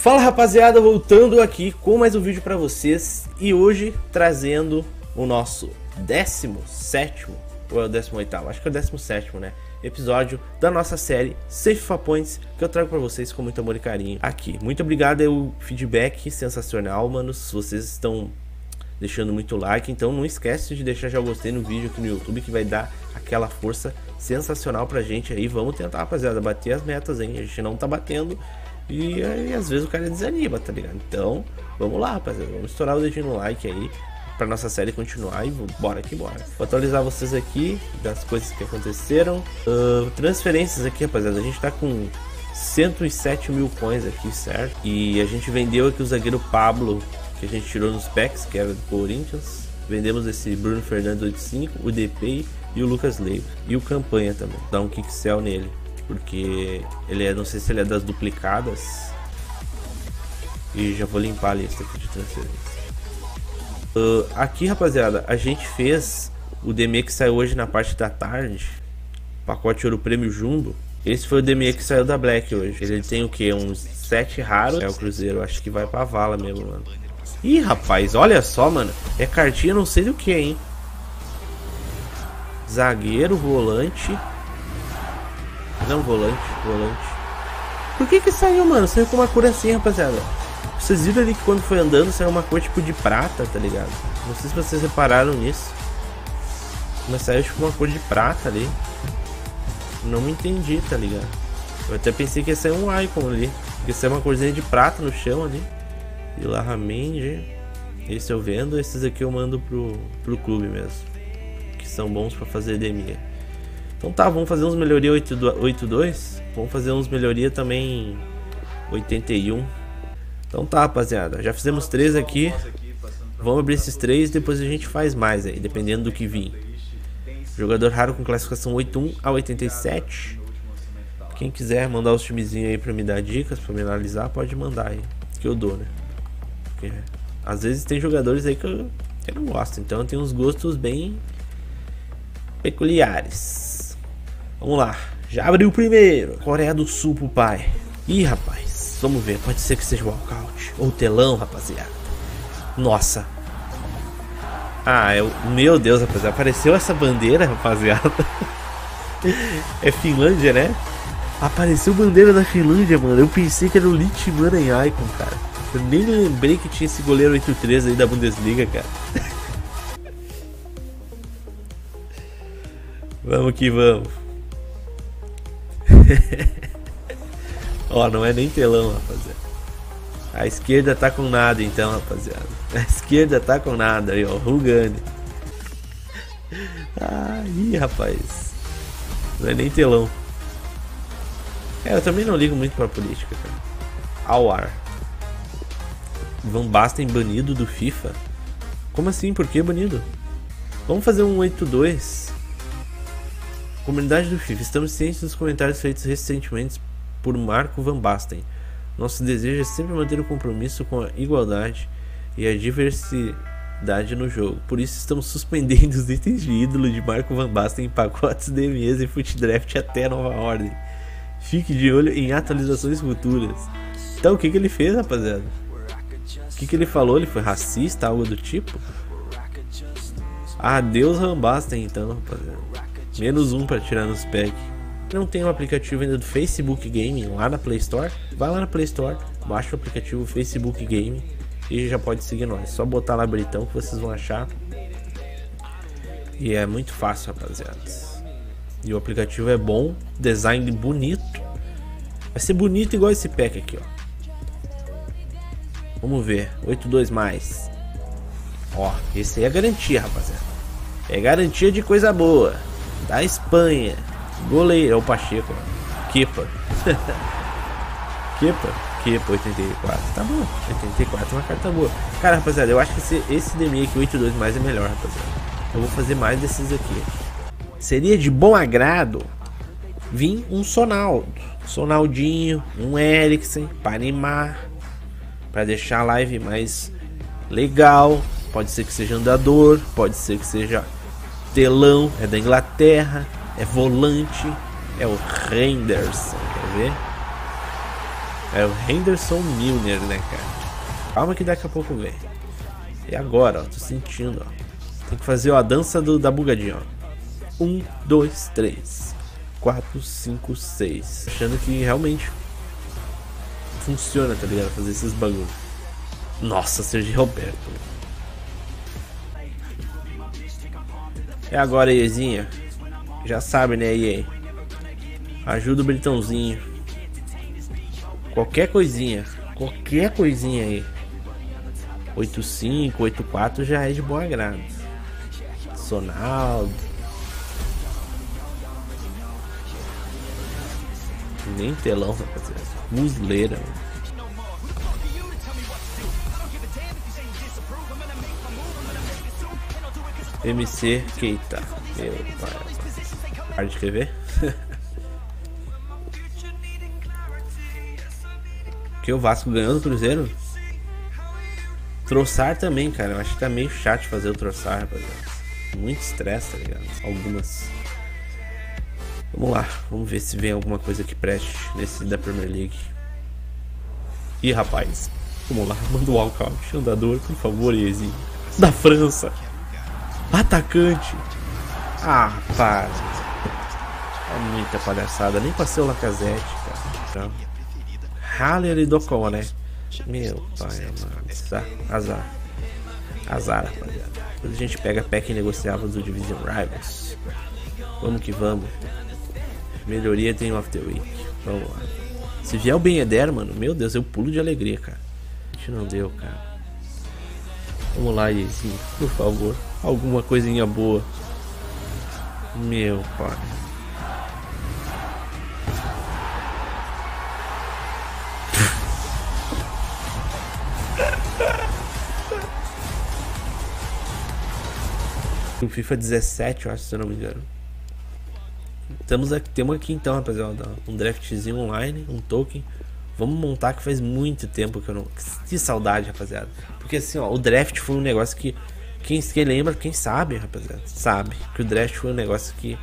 Fala rapaziada, voltando aqui com mais um vídeo pra vocês. E hoje trazendo o nosso 17º, ou é o 18º? Acho que é o 17º, né? Episódio da nossa série FIFA Points, que eu trago pra vocês com muito amor e carinho aqui. Muito obrigado, é o feedback sensacional, manos. Vocês estão deixando muito like, então não esquece de deixar já o gostei no vídeo aqui no YouTube, que vai dar aquela força sensacional pra gente aí. Vamos tentar, rapaziada, bater as metas, hein? A gente não tá batendo e aí às vezes o cara desanima, tá ligado? Então vamos lá, rapaziada, vamos estourar o dedinho no like aí pra nossa série continuar e bora que bora. Vou atualizar vocês aqui das coisas que aconteceram. Transferências aqui, rapaziada, a gente tá com 107 mil coins aqui, certo? E a gente vendeu aqui o zagueiro Pablo, que a gente tirou nos packs, que era do Corinthians. Vendemos esse Bruno Fernandes 85, o DP e o Lucas Leiva. E o Campanha também, dá um kick sell nele, porque ele é, não sei se ele é das duplicadas. E já vou limpar a lista aqui de transferência. Aqui, rapaziada, a gente fez o DME que saiu hoje na parte da tarde, pacote Ouro Prêmio Jumbo. Esse foi o DME que saiu da Black hoje. Ele tem o que? Uns 7 raros. É o Cruzeiro, acho que vai pra vala mesmo, mano. Ih, rapaz, olha só, mano. É cartinha não sei do que, hein. Zagueiro, volante. Não, volante. Por que saiu, mano? Saiu com uma cor assim, rapaziada. Vocês viram ali que quando foi andando saiu uma cor tipo de prata, tá ligado? Não sei se vocês repararam nisso, mas saiu tipo uma cor de prata ali. Não me entendi, tá ligado? Eu até pensei que ia sair um icon ali, porque saiu uma corzinha de prata no chão ali. E lá Ramendi. Esse eu vendo, esses aqui eu mando pro clube mesmo, que são bons pra fazer DME. Então tá, vamos fazer uns melhoria 82. Vamos fazer uns melhoria também 81. Então tá, rapaziada, já fizemos 3 aqui. Vamos abrir esses 3 e depois a gente faz mais aí, dependendo do que vir. Jogador raro com classificação 81 a 87. Quem quiser mandar os timezinhos aí pra me dar dicas, pra me analisar, pode mandar aí, que eu dou, né? Porque às vezes tem jogadores aí que eu não gosto, então eu tenho uns gostos bem peculiares. Vamos lá, já abriu o primeiro. Coreia do Sul pro pai. Ih, rapaz, vamos ver, pode ser que seja o walkout ou telão, rapaziada. Nossa. Meu Deus, rapaziada, apareceu essa bandeira, rapaziada. É Finlândia, né? Apareceu bandeira da Finlândia, mano. Eu pensei que era o Litmanen Icon, cara. Eu nem lembrei que tinha esse goleiro 83 aí da Bundesliga, cara. Vamos que vamos. Ó, não é nem telão, rapaziada. A esquerda tá com nada então, rapaziada. A esquerda tá com nada aí, ó. Rugani. Ih, rapaz. Não é nem telão. Eu também não ligo muito pra política, cara. Awar. Van Basten banido do FIFA? Como assim? Por que banido? Vamos fazer um 82. Comunidade do FIFA. Estamos cientes dos comentários feitos recentemente por Marco Van Basten. Nosso desejo é sempre manter o compromisso com a igualdade e a diversidade no jogo. Por isso estamos suspendendo os itens de ídolo de Marco Van Basten em pacotes de mesa e Foot Draft até nova ordem. Fique de olho em atualizações futuras. Então o que ele fez, rapaziada? O que ele falou? Ele foi racista, algo do tipo? Adeus Van Basten então, rapaziada. -1 pra tirar nos packs. Não tem um aplicativo ainda do Facebook Gaming lá na Play Store? Vai lá na Play Store, baixa o aplicativo Facebook Gaming e já pode seguir nós. Só botar lá Britão que vocês vão achar. E é muito fácil, rapaziada. E o aplicativo é bom, design bonito. Vai ser bonito igual esse pack aqui, ó. Vamos ver, 82 mais. Ó, esse aí é garantia, rapaziada. É garantia de coisa boa. Da Espanha. Goleiro, é o Pacheco. Kepa. Kepa 84. Tá bom, 84 é uma carta boa. Cara, rapaziada, eu acho que esse DME aqui, 82 mais, é melhor, rapaziada. Eu vou fazer mais desses aqui. Seria de bom agrado vir um Sonaldinho, um Eriksen para animar, para deixar a live mais legal. Pode ser que seja andador, pode ser que seja telão, é da Inglaterra, é volante, é o Henderson, quer ver? É o Henderson Milner, né, cara? Calma que daqui a pouco vem. E agora, ó, tô sentindo, ó. Tem que fazer, ó, a dança da bugadinha, ó. 1, 2, 3, 4, 5, 6. Achando que realmente funciona, tá ligado? Fazer esses bagulhos. Nossa, Sergio Roberto. É agora, EAzinha. Já sabe, né, EA? Ajuda o Britãozinho. Qualquer coisinha aí. 8-5, 8-4 já é de bom agrado. Sonaldo. Nem telão, rapaziada. Musleira, mano. MC Keita. Meu pai. Para de escrever. Que o Vasco ganhou do Cruzeiro. Troçar também, cara. Eu acho que tá meio chato fazer o troçar, rapaziada. Muito estresse, tá ligado? Algumas. Vamos lá. Vamos ver se vem alguma coisa que preste nesse da Premier League. Ih, rapaz. Vamos lá. Manda o walkout. Andador, por favor, Ezinho. Da França. Atacante. Ah, para. É muita palhaçada. Nem passei o Lacazette, cara. Haller e Docon, né? Meu pai, mano. Azar. Azar, rapaziada. Depois a gente pega a pack negociável do Division Rivals. Vamos que vamos. Melhoria tem o After Week. Vamos lá. Se vier o Ben Yedder, mano, meu Deus, eu pulo de alegria, cara. A gente não deu, cara. Vamos lá, Yezinho, por favor. Alguma coisinha boa. Meu pai. O FIFA 17, eu acho, se eu não me engano. Temos aqui então, rapaziada, um draftzinho online, um token. Vamos montar, que faz muito tempo que eu não... Que saudade, rapaziada. Porque assim, ó, o draft foi um negócio que... Quem lembra, quem sabe, rapaziada, sabe que o draft foi um negócio que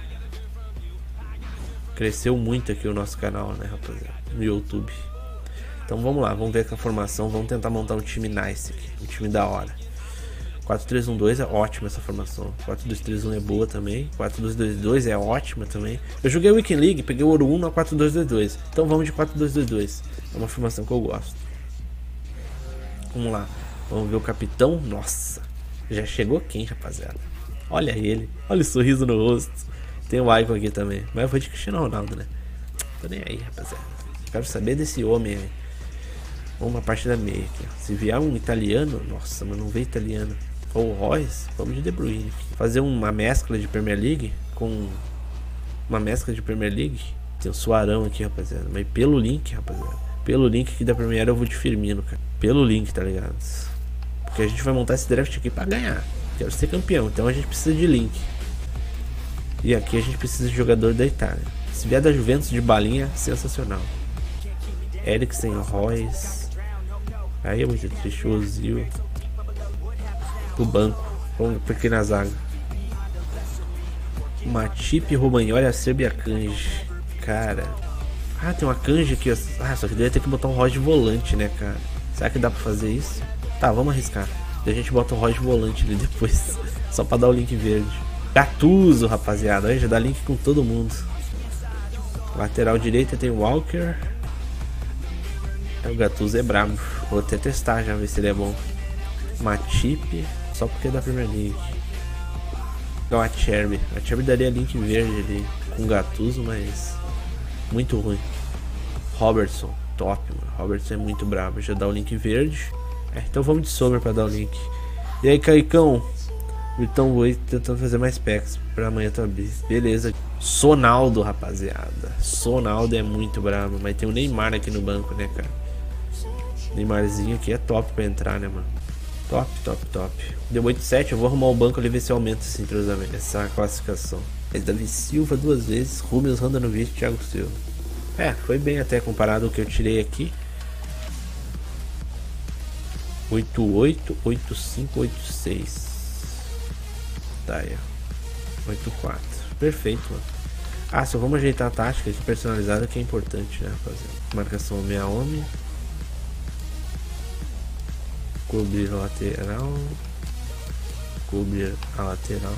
cresceu muito aqui o nosso canal, né, rapaziada, no YouTube. Então vamos lá, vamos ver com a formação. Vamos tentar montar um time nice aqui, um time da hora. 4-3-1-2 é ótima essa formação. 4-2-3-1 é boa também. 4-2-2-2 é ótima também. Eu joguei Weekend League, peguei o ouro 1 na 4-2-2-2. Então vamos de 4-2-2-2. É uma formação que eu gosto. Vamos lá. Vamos ver o capitão. Nossa, já chegou quem, rapaziada? Olha ele. Olha o sorriso no rosto. Tem o Icon aqui também. Mas eu vou de Cristiano Ronaldo, né? Tô nem aí, rapaziada. Quero saber desse homem aí. Vamos uma partida meia aqui. Se vier um italiano... Nossa, mas não veio italiano. Ou o Royce, vamos de De Bruyne. Fazer uma mescla de Premier League com uma mescla de Premier League. Tem o Suarão aqui, rapaziada. Mas pelo link, rapaziada. Pelo link aqui da Premier eu vou de Firmino, cara. Pelo link, tá ligado? Porque a gente vai montar esse draft aqui pra ganhar. Quero ser campeão, então a gente precisa de link. E aqui a gente precisa de jogador da Itália. Se vier da Juventus de balinha, sensacional. Eriksen, Royce. Aí é muito triste, o Ozil. Pro banco, porque na zaga Matip, Romagnoli, Acerbi e Akanji. Cara. Ah, tem uma Akanji aqui, ó. Ah, só que deve ter que botar um Royce de volante, né, cara? Será que dá pra fazer isso? Tá, vamos arriscar. Daí a gente bota um Royce de volante ali depois. Só pra dar o link verde. Gattuso, rapaziada. Aí já dá link com todo mundo. Lateral direita tem o Walker. O Gattuso é brabo. Vou até testar já, ver se ele é bom. Matip. Só porque é da Premier League. Então a Acerbi daria link verde ali com Gattuso, mas muito ruim. Robertson, top, mano. Robertson é muito brabo. Já dá o link verde. Então vamos de Sommer pra dar o link. E aí, Caicão? Então vou tentando fazer mais packs pra amanhã também. Beleza. Sonaldo, rapaziada. Sonaldo é muito brabo. Mas tem o Neymar aqui no banco, né, cara? Neymarzinho aqui é top pra entrar, né, mano? Top, top, top. Deu 8-7, eu vou arrumar o banco ali, ver se aumenta esse entrosamento, essa classificação. Mas Davi Silva 2 vezes, Rubens, Randanovic, Thiago Silva. É, foi bem até comparado ao que eu tirei aqui. 8-8, 8-5, 8-6. Tá aí, ó. 8-4. Perfeito, mano. Ah, só vamos ajeitar a tática aqui personalizada, que é importante, né, rapaziada? Marcação homem a homem. Cobrir a lateral. Cobrir a lateral.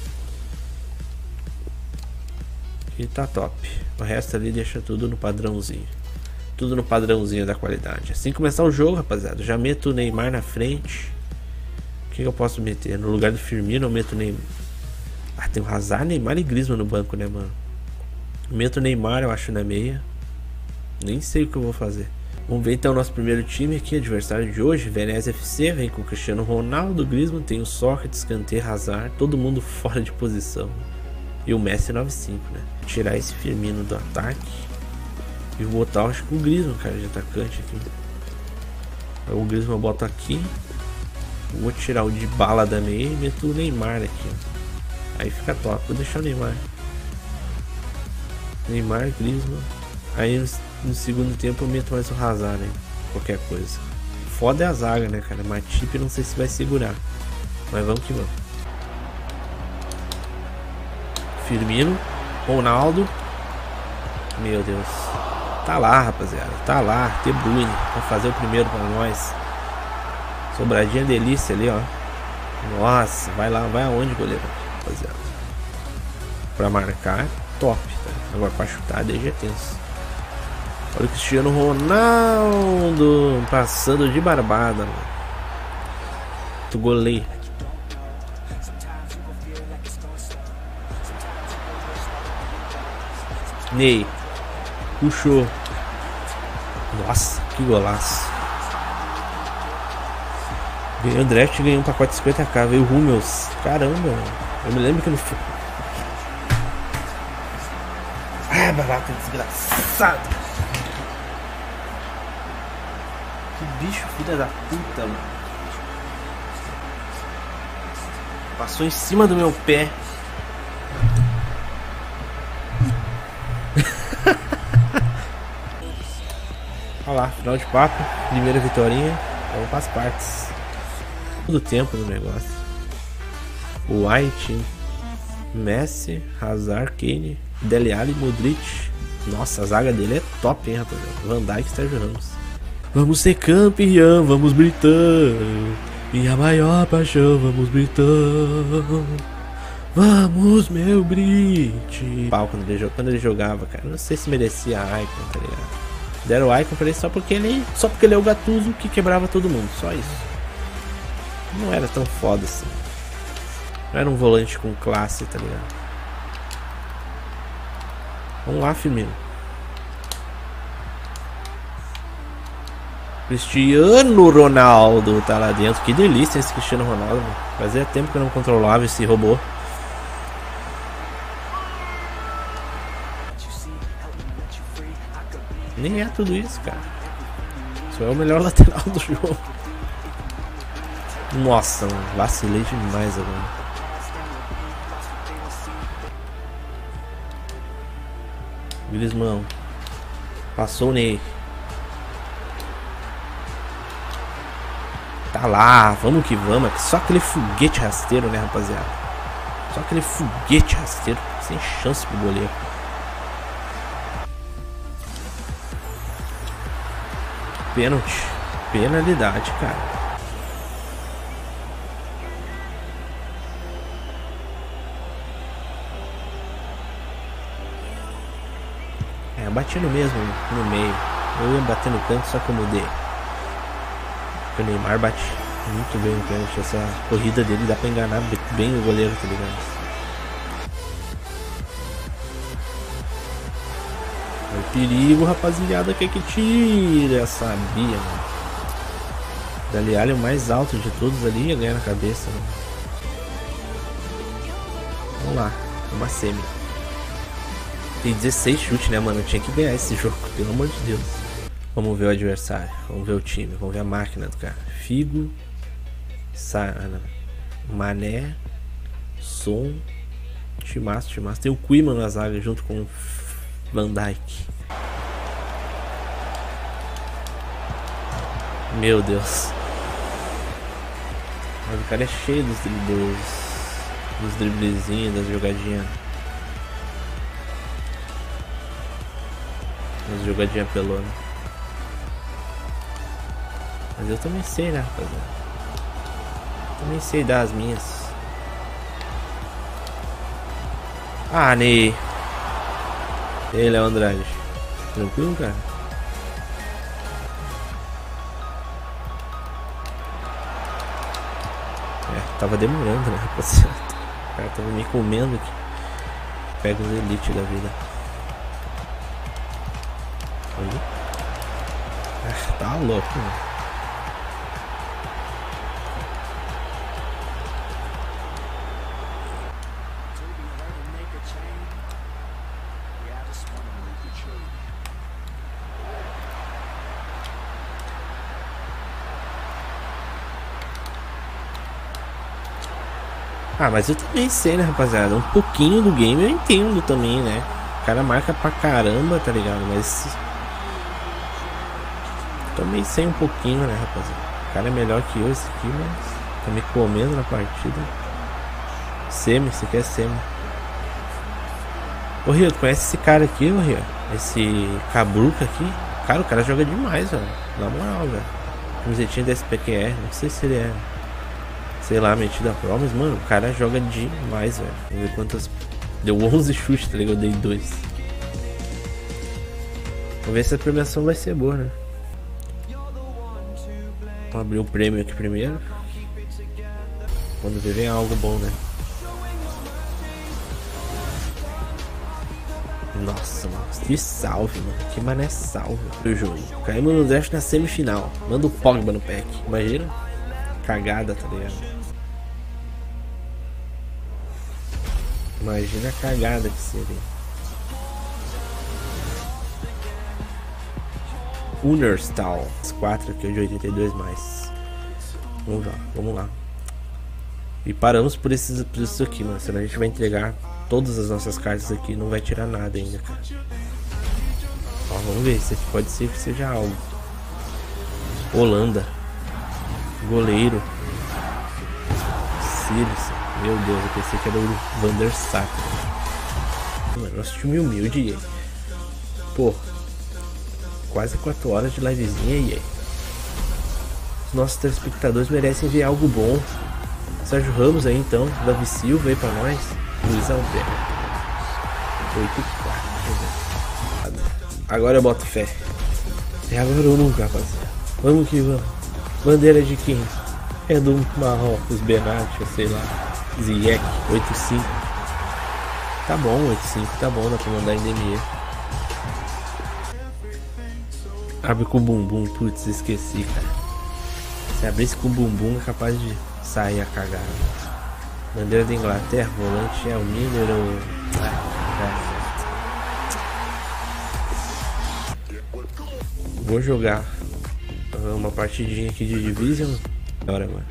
E tá top. O resto ali deixa tudo no padrãozinho. Tudo no padrãozinho da qualidade. Assim que começar o jogo, rapaziada, já meto o Neymar na frente. O que eu posso meter? No lugar do Firmino eu meto o Neymar. Ah, tem o Hazard, Neymar e Griezmann no banco, né, mano? Meto o Neymar, eu acho, na meia. Nem sei o que eu vou fazer. Vamos ver então o nosso primeiro time aqui, adversário de hoje, Venezia FC, vem com o Cristiano Ronaldo, Griezmann, tem o Sócrates, Kanté, Hazard, todo mundo fora de posição. E o Messi 95, né? Vou tirar esse Firmino do ataque e vou botar, acho que o Griezmann, cara, de atacante aqui. Aí o Griezmann eu boto aqui. Vou tirar o de bala da meia e meto o Neymar aqui, ó. Aí fica top, vou deixar o Neymar. Neymar, Griezmann. Aí no segundo tempo eu meto mais o Hazard, né? Qualquer coisa. Foda é a zaga, né, cara? Matip não sei se vai segurar. Mas vamos que vamos. Firmino, Ronaldo. Meu Deus. Tá lá, rapaziada. Tá lá. De Bruyne pra fazer o primeiro pra nós. Sobradinha delícia ali, ó. Nossa, vai lá, vai aonde, goleiro? Rapaziada. Pra marcar, top, tá? Agora pra chutar, daí já é tenso. Olha o Cristiano Ronaldo passando de barbada, mano. Do goleiro. Ney. Puxou. Nossa, que golaço. Ganhou o draft e ganhou um pacote de 50k. Veio o Hummels. Caramba, eu me lembro que no. Ah, babaca desgraçado. Que bicho, filha da puta, mano. Passou em cima do meu pé. Olha lá, final de papo. Primeira vitória. Vamos para as partes. Todo tempo no negócio. White, Messi, Hazard, Kane, Dele Alli, Modric. Nossa, a zaga dele é top, hein, rapaziada. Van Dijk e Sérgio Ramos. Vamos ser campeão, vamos gritando. Minha maior paixão, vamos gritando. Vamos, meu Brit. Pau, quando ele jogava, cara. Não sei se merecia a Icon, tá ligado? Deram o Icon pra ele só porque ele é o Gattuso que quebrava todo mundo. Só isso. Não era tão foda assim. Não era um volante com classe, tá ligado? Vamos lá, Firmino. Cristiano Ronaldo tá lá dentro. Que delícia esse Cristiano Ronaldo, mano. Fazia tempo que eu não controlava esse robô. Nem é tudo isso, cara. Só é o melhor lateral do jogo. Nossa, mano, vacilei demais agora. Griezmann. Passou o Ney. Tá lá, vamos que vamos. Só aquele foguete rasteiro, né, rapaziada? Só aquele foguete rasteiro. Sem chance pro goleiro. Pênalti. Penalidade, cara. É, eu bati no mesmo, no meio. Eu ia bater no canto, só que eu mudei. O Neymar bate muito bem no pênalti. Essa corrida dele dá pra enganar bem o goleiro, tá ligado? É o perigo, rapaziada, que tira. Sabia, mano. Dele Alli, o mais alto de todos ali, ia ganhar na cabeça, mano. Vamos lá, uma semi. Tem 16 chutes, né, mano? Eu tinha que ganhar esse jogo, pelo amor de Deus. Vamos ver o adversário, vamos ver o time, vamos ver a máquina do cara. Figo, Sara, Mané, Son, Timaço. Tem o Koeman na zaga junto com o Van Dijk. Meu Deus. Mas o cara é cheio dos driblezinhos, das jogadinhas. Umas jogadinhas pelona. Mas eu também sei, né, rapaziada? Também sei dar as minhas. Ah, Ney. Ele é o Andrade. Tranquilo, cara? É, tava demorando, né, rapaziada? O cara tava me comendo aqui. Pega os elite da vida. Ali. Ah, tá louco, né? Ah, mas eu também sei, né, rapaziada? Um pouquinho do game eu entendo também, né? O cara marca pra caramba, tá ligado? Mas também sei um pouquinho, né, rapaziada? O cara é melhor que eu, esse aqui, mas tá me comendo na partida. Semi, você quer semi? Ô Rio, tu conhece esse cara aqui, ô Rio? Esse Cabruca aqui? Cara, o cara joga demais, velho. Na moral, velho. Camisetinha da SPQR, não sei se ele é, sei lá, metido a prova, mas mano, o cara joga demais, velho. Vamos ver quantas. Deu 11 chutes, tá ligado? Eu dei 2. Vamos ver se a premiação vai ser boa, né? Vamos abrir o prêmio aqui primeiro. Quando ver vem algo bom, né? Nossa, mano, que salve, mano. Que mané salve o jogo. Caímos no draft na semifinal. Manda o Pogba no pack. Imagina? Cagada, tá ligado? Imagina a cagada que seria. Unerstal. As 4 aqui de 82 mais. Vamos lá, vamos lá. E paramos por isso aqui, mano. Senão a gente vai entregar todas as nossas cartas aqui. Não vai tirar nada ainda, cara. Ó, vamos ver. Isso aqui pode ser que seja algo. Holanda. Goleiro. Sirius. Meu Deus, eu pensei que era o Van der Sar. Mano, nosso time humilde, EA. Pô, quase 4 horas de livezinha, EA. Os nossos telespectadores merecem ver algo bom. Sérgio Ramos aí então, Davi Silva aí pra nós. Luiz Alberto. 8-4. Agora eu boto fé. É agora ou nunca, rapaziada. Vamos que vamos. Bandeira de quem? É do Marrocos, Benatio, sei lá. Ziyech, 8-5. Tá bom, 8-5 tá bom, dá pra mandar em DME. Abre com o bumbum, putz, esqueci, cara. Se abrisse com o bumbum é capaz de sair a cagada. Bandeira da Inglaterra, volante é o Miller ou... Vou jogar uma partidinha aqui de Division. Agora, mano.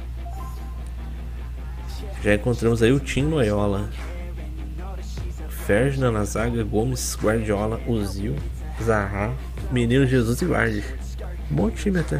Já encontramos aí o Tim Noiola, Ferdinand na zaga, Gomes, Guardiola, Ozil, Zaha, Menino Jesus e Vardy. Bom time até.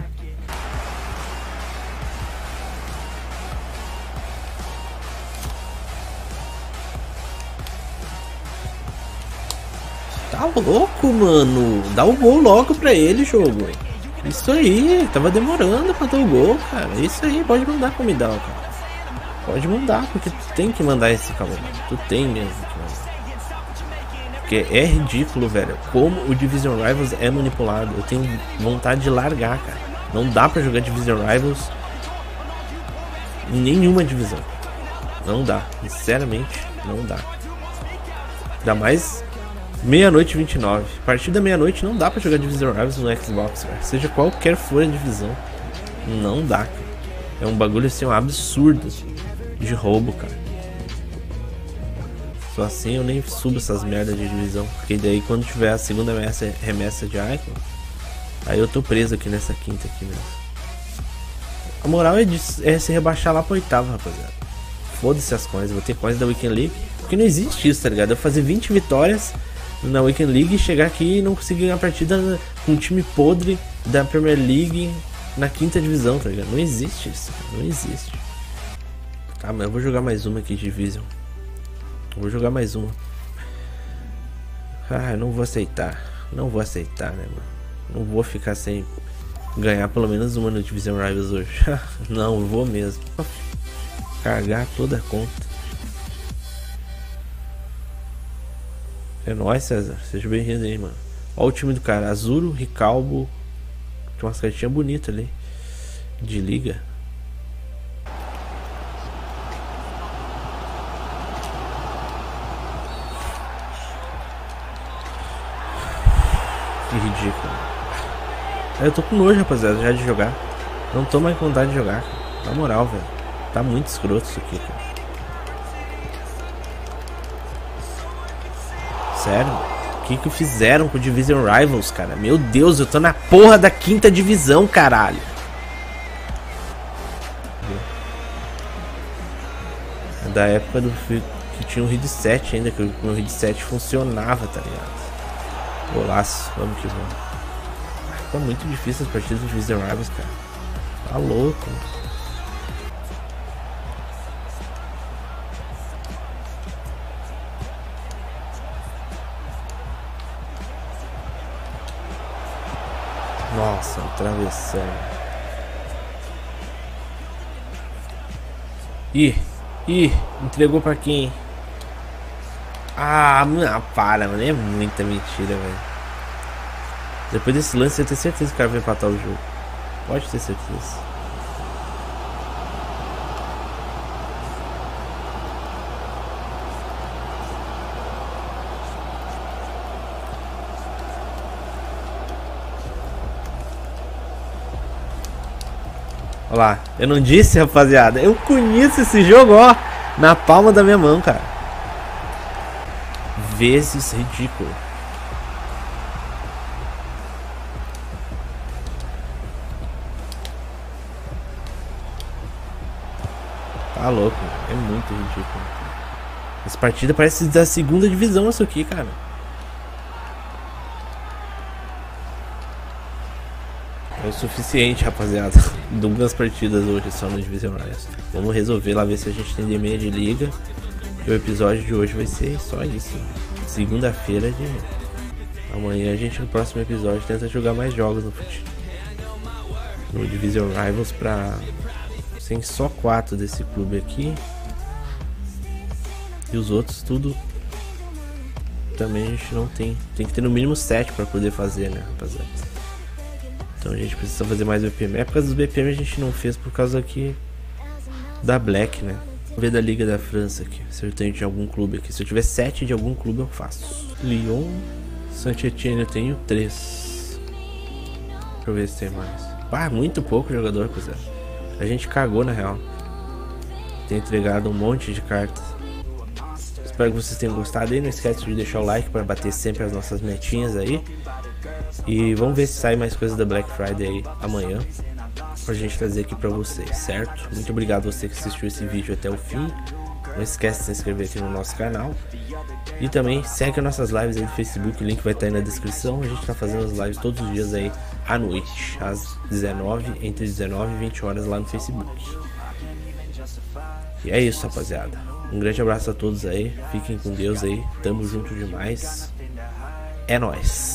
Tá louco, mano. Dá o gol logo pra ele, jogo. Isso aí, tava demorando pra dar o gol, cara. Isso aí, pode mandar pra me dar, cara. Pode mandar, porque tu tem que mandar esse calor. Tu tem mesmo que mandar. Porque é ridículo, velho, como o Division Rivals é manipulado. Eu tenho vontade de largar, cara. Não dá pra jogar Division Rivals em nenhuma divisão. Não dá, sinceramente, não dá. Ainda mais meia-noite 29. A partir da meia-noite não dá pra jogar Division Rivals no Xbox, cara. Seja qualquer for a divisão. Não dá, cara. É um bagulho assim, um absurdo de roubo, cara. Só assim eu nem subo essas merdas de divisão. Porque daí quando tiver a segunda remessa de Icon, aí eu tô preso aqui nessa quinta aqui mesmo. A moral é se rebaixar lá pra oitava, rapaziada. Foda-se as coins, vou ter coins da Weekend League. Porque não existe isso, tá ligado? Eu fazer 20 vitórias na Weekend League e chegar aqui e não conseguir ganhar a partida com um time podre da Premier League na quinta divisão, tá ligado? Não existe isso, não existe. Tá, mas eu vou jogar mais uma aqui de Division. Vou jogar mais uma. Ah, eu não vou aceitar. Não vou aceitar, né, mano? Não vou ficar sem ganhar pelo menos uma no Division Rivals hoje. Não, eu vou mesmo. Carregar toda a conta. É nóis, César. Seja bem-vindo aí, mano. Olha o time do cara. Azuro, Ricalbo. Tem umas cartinhas bonitas ali. De liga. Que ridículo. Eu tô com nojo, rapaziada, já de jogar. Não tô mais com vontade de jogar. Na moral, velho. Tá muito escroto isso aqui, cara. Sério? O que fizeram com o Division Rivals, cara? Meu Deus, eu tô na porra da 5ª divisão, caralho. É da época que tinha um RID 7 ainda, que o meu RID 7 funcionava, tá ligado? Golaço, vamos que vamos. Tá muito difícil as partidas do Division Rivals, cara. Tá louco. Nossa, atravessando. Ih, entregou pra quem? Ah, não, para, mano. É muita mentira, velho. Depois desse lance, eu tenho certeza que o cara vai empatar o jogo. Pode ter certeza. Olha lá, eu não disse, rapaziada. Eu conheço esse jogo, ó, na palma da minha mão, cara. Vezes ridículo. Tá louco, é muito ridículo. Essa partida parece da 2ª divisão isso aqui, cara. É o suficiente, rapaziada. 2 partidas hoje só no Division Rivals. Vamos resolver lá, ver se a gente tem D6 de liga. E o episódio de hoje vai ser só isso. Segunda-feira de... Amanhã a gente, no próximo episódio, tenta jogar mais jogos no Division Rivals pra... Tem só 4 desse clube aqui. E os outros tudo... Também a gente não tem. Tem que ter no mínimo 7 pra poder fazer, né, rapaziada? Então a gente precisa fazer mais BPM. É por causa dos BPM a gente não fez por causa aqui da Black, né? Vamos ver da Liga da França aqui. Se eu tenho de algum clube aqui. Se eu tiver 7 de algum clube eu faço. Lyon, Saint-Etienne eu tenho 3. Deixa eu ver se tem mais. Ah, muito pouco jogador, rapaziada. A gente cagou na real. Tem entregado um monte de cartas. Espero que vocês tenham gostado aí. Não esquece de deixar o like para bater sempre as nossas metinhas aí. E vamos ver se sai mais coisas da Black Friday aí amanhã, pra gente trazer aqui pra vocês, certo? Muito obrigado a você que assistiu esse vídeo até o fim. Não esquece de se inscrever aqui no nosso canal. E também segue as nossas lives aí do Facebook, o link vai estar aí na descrição. A gente tá fazendo as lives todos os dias aí à noite, às 19, entre 19 e 20 horas lá no Facebook. E é isso, rapaziada. Um grande abraço a todos aí, fiquem com Deus aí, tamo junto demais. É nóis.